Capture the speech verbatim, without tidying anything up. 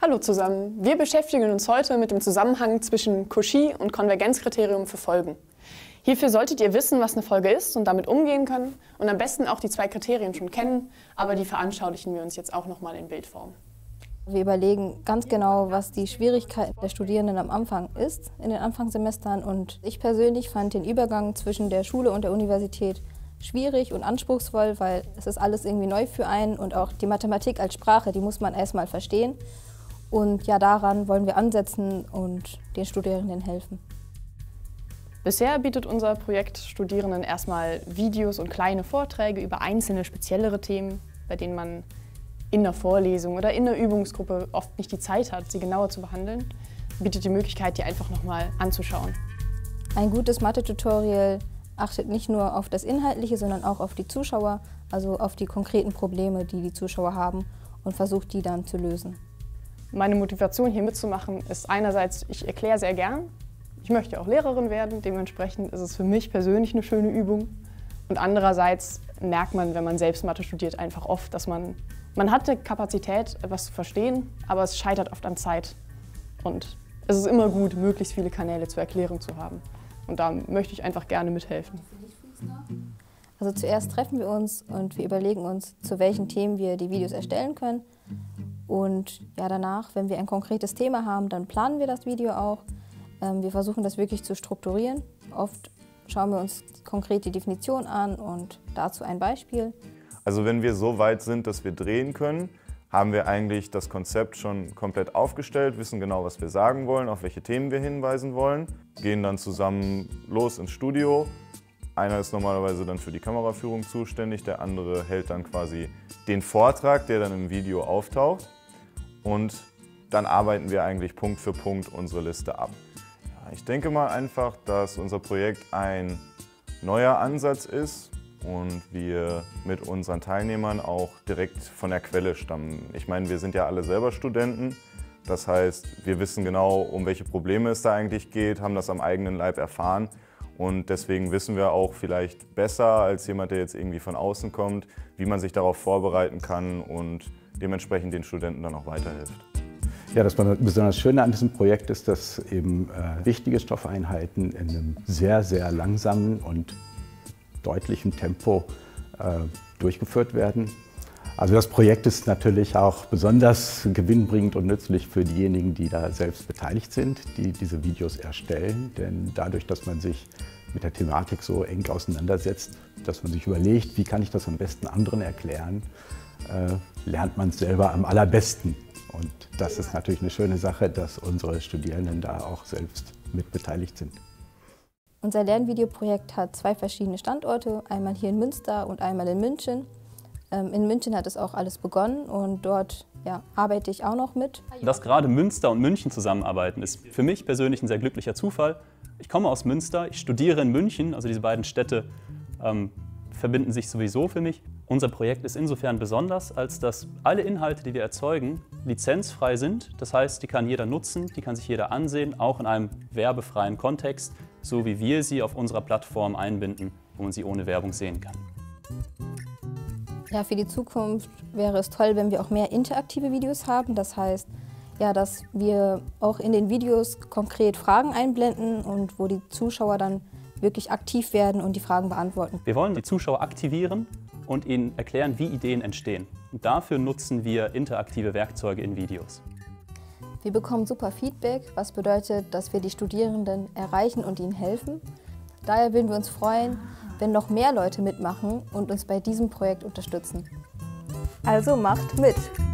Hallo zusammen, wir beschäftigen uns heute mit dem Zusammenhang zwischen Cauchy und Konvergenzkriterium für Folgen. Hierfür solltet ihr wissen, was eine Folge ist und damit umgehen können und am besten auch die zwei Kriterien schon kennen, aber die veranschaulichen wir uns jetzt auch nochmal in Bildform. Wir überlegen ganz genau, was die Schwierigkeit der Studierenden am Anfang ist, in den Anfangssemestern. Und ich persönlich fand den Übergang zwischen der Schule und der Universität schwierig und anspruchsvoll, weil es ist alles irgendwie neu für einen und auch die Mathematik als Sprache, die muss man erstmal verstehen. Und ja, daran wollen wir ansetzen und den Studierenden helfen. Bisher bietet unser Projekt Studierenden erstmal Videos und kleine Vorträge über einzelne speziellere Themen, bei denen man in der Vorlesung oder in der Übungsgruppe oft nicht die Zeit hat, sie genauer zu behandeln. Bietet die Möglichkeit, die einfach nochmal anzuschauen. Ein gutes Mathe-Tutorial achtet nicht nur auf das Inhaltliche, sondern auch auf die Zuschauer, also auf die konkreten Probleme, die die Zuschauer haben und versucht, die dann zu lösen. Meine Motivation, hier mitzumachen, ist einerseits, ich erkläre sehr gern. Ich möchte auch Lehrerin werden, dementsprechend ist es für mich persönlich eine schöne Übung. Und andererseits merkt man, wenn man selbst Mathe studiert, einfach oft, dass man, man hat die Kapazität, etwas zu verstehen, aber es scheitert oft an Zeit. Und es ist immer gut, möglichst viele Kanäle zur Erklärung zu haben. Und da möchte ich einfach gerne mithelfen. Also zuerst treffen wir uns und wir überlegen uns, zu welchen Themen wir die Videos erstellen können. Und ja, danach, wenn wir ein konkretes Thema haben, dann planen wir das Video auch. Ähm, wir versuchen das wirklich zu strukturieren. Oft schauen wir uns konkret die Definition an und dazu ein Beispiel. Also wenn wir so weit sind, dass wir drehen können, haben wir eigentlich das Konzept schon komplett aufgestellt, wissen genau, was wir sagen wollen, auf welche Themen wir hinweisen wollen, gehen dann zusammen los ins Studio. Einer ist normalerweise dann für die Kameraführung zuständig, der andere hält dann quasi den Vortrag, der dann im Video auftaucht. Und dann arbeiten wir eigentlich Punkt für Punkt unsere Liste ab. Ja, ich denke mal einfach, dass unser Projekt ein neuer Ansatz ist und wir mit unseren Teilnehmern auch direkt von der Quelle stammen. Ich meine, wir sind ja alle selber Studenten. Das heißt, wir wissen genau, um welche Probleme es da eigentlich geht, haben das am eigenen Leib erfahren. Und deswegen wissen wir auch vielleicht besser als jemand, der jetzt irgendwie von außen kommt, wie man sich darauf vorbereiten kann und dementsprechend den Studenten dann auch weiterhilft. Ja, das besonders Schöne an diesem Projekt ist, dass eben äh, wichtige Stoffeinheiten in einem sehr, sehr langsamen und deutlichem Tempo äh, durchgeführt werden. Also das Projekt ist natürlich auch besonders gewinnbringend und nützlich für diejenigen, die da selbst beteiligt sind, die diese Videos erstellen. Denn dadurch, dass man sich mit der Thematik so eng auseinandersetzt, dass man sich überlegt, wie kann ich das am besten anderen erklären, äh, lernt man es selber am allerbesten. Und das ist natürlich eine schöne Sache, dass unsere Studierenden da auch selbst mit beteiligt sind. Unser Lernvideoprojekt hat zwei verschiedene Standorte, einmal hier in Münster und einmal in München. In München hat es auch alles begonnen und dort ja, arbeite ich auch noch mit. Dass gerade Münster und München zusammenarbeiten, ist für mich persönlich ein sehr glücklicher Zufall. Ich komme aus Münster, ich studiere in München, also diese beiden Städte ähm, verbinden sich sowieso für mich. Unser Projekt ist insofern besonders, als dass alle Inhalte, die wir erzeugen, lizenzfrei sind. Das heißt, die kann jeder nutzen, die kann sich jeder ansehen, auch in einem werbefreien Kontext, so wie wir sie auf unserer Plattform einbinden, wo man sie ohne Werbung sehen kann. Ja, für die Zukunft wäre es toll, wenn wir auch mehr interaktive Videos haben. Das heißt, ja, dass wir auch in den Videos konkret Fragen einblenden und wo die Zuschauer dann wirklich aktiv werden und die Fragen beantworten. Wir wollen die Zuschauer aktivieren und ihnen erklären, wie Ideen entstehen. Und dafür nutzen wir interaktive Werkzeuge in Videos. Wir bekommen super Feedback, was bedeutet, dass wir die Studierenden erreichen und ihnen helfen. Daher würden wir uns freuen, wenn noch mehr Leute mitmachen und uns bei diesem Projekt unterstützen. Also macht mit!